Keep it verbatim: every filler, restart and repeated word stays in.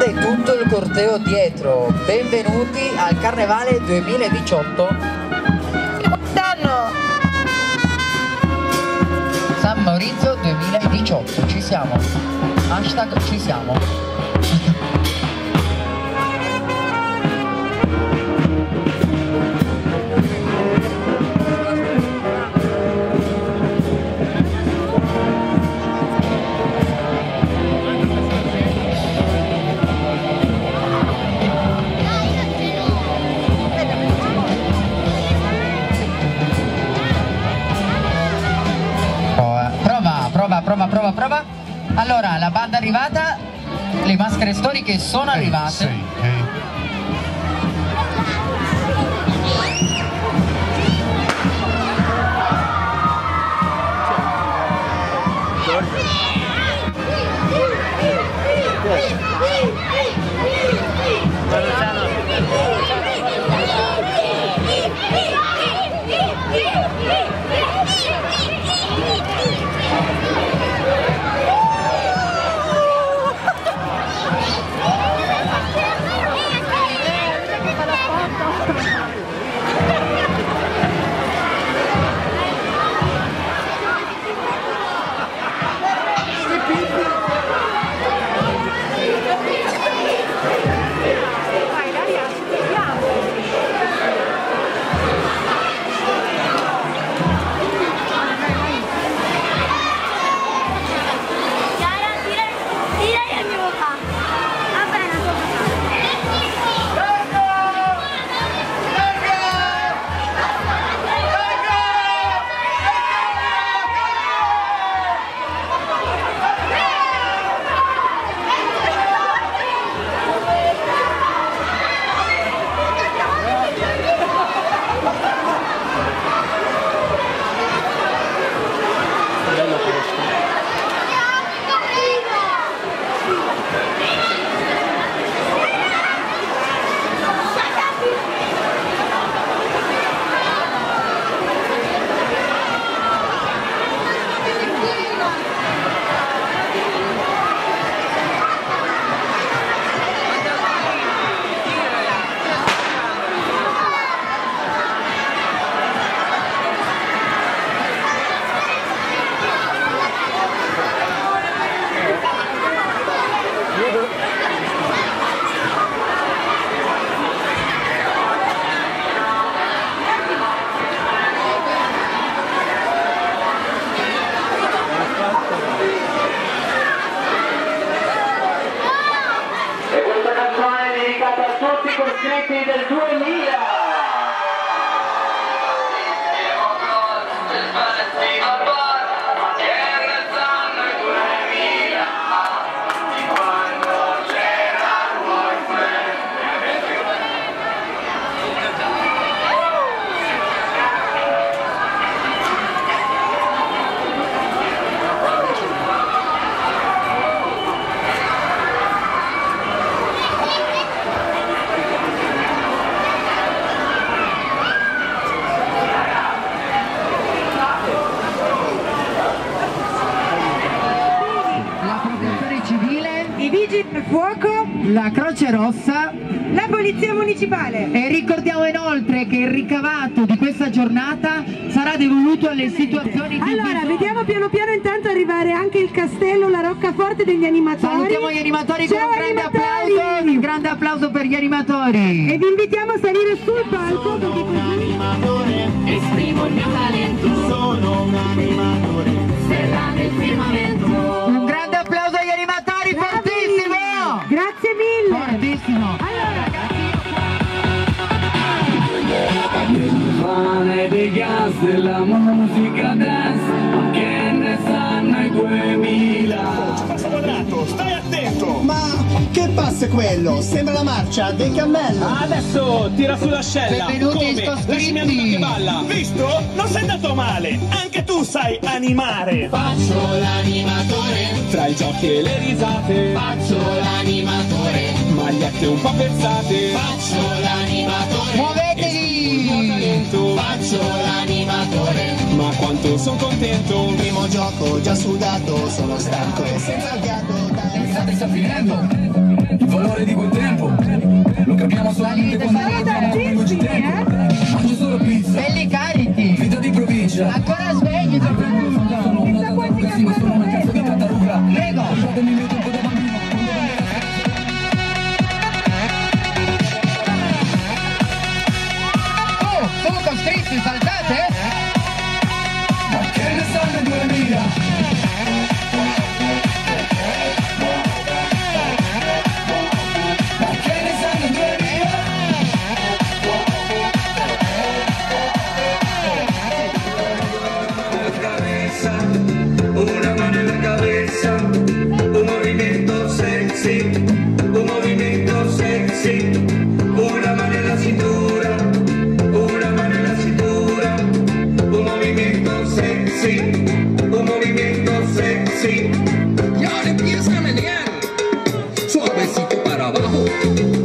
e tutto il corteo dietro. Benvenuti al Carnevale duemiladiciotto. Quest'anno San Maurizio duemiladiciotto, ci siamo. Hashtag ci siamo. Prova, prova, prova. Allora, la banda è arrivata, le maschere storiche sono arrivate. Sì, sì. Coscritti del duemila. I vigili del fuoco, La Croce Rossa. la polizia municipale. E ricordiamo inoltre che il ricavato di questa giornata sarà devoluto alle situazioni di Allora, bisogno. vediamo piano piano intanto arrivare anche il castello, la roccaforte degli animatori. Salutiamo gli animatori con Ciao, un grande animatori! applauso, un grande applauso per gli animatori. E vi invitiamo a salire sul palco perché così... Esprimo il mio talento, sono un animatore, stella del firmamento. Un grande applauso agli animatori, Bravi! fortissimo! Grazie mille! Fortissimo! Allora, Il pane dei gas della musica dance, che ne sanno i duemila. Passo quadrato, stai attento! Ma che passo è quello? Sembra la marcia dei cammelli. Adesso tira sull'ascella! Benvenuti Come? iscritti. Lasciami andare che balla! Visto? Non sei andato male! Anche tu sai animare! Faccio l'animatore, Tra i giochi e le risate, faccio l'animatore, magliette un po' pezzate, faccio l'animatore, Muovetevi! talento, faccio l'animatore. ma quanto son contento! Primo gioco già sudato, sono stanco e senza il gatto. L'estate sta finendo, valore di quel tempo lo capiamo solamente quando arriviamo a tempo. Mangio solo pizza, belli carichi, vita di provincia, ancora svegli, sono una tartaruga, sì ma sono una cazzo di tartaruga. prego. Guardatemi il mio tempo da bambino. Oh, sono costretti, saltate? Ma che ne sanno due mila? Ma che ne sanno due mila? Una mano nella cabeza, un movimiento sexy, un movimiento sexy, una mano en la cintura, una mano en la cintura, un movimiento sexy, un movimiento sexy. Y ahora empieza a menear, suavecito para abajo.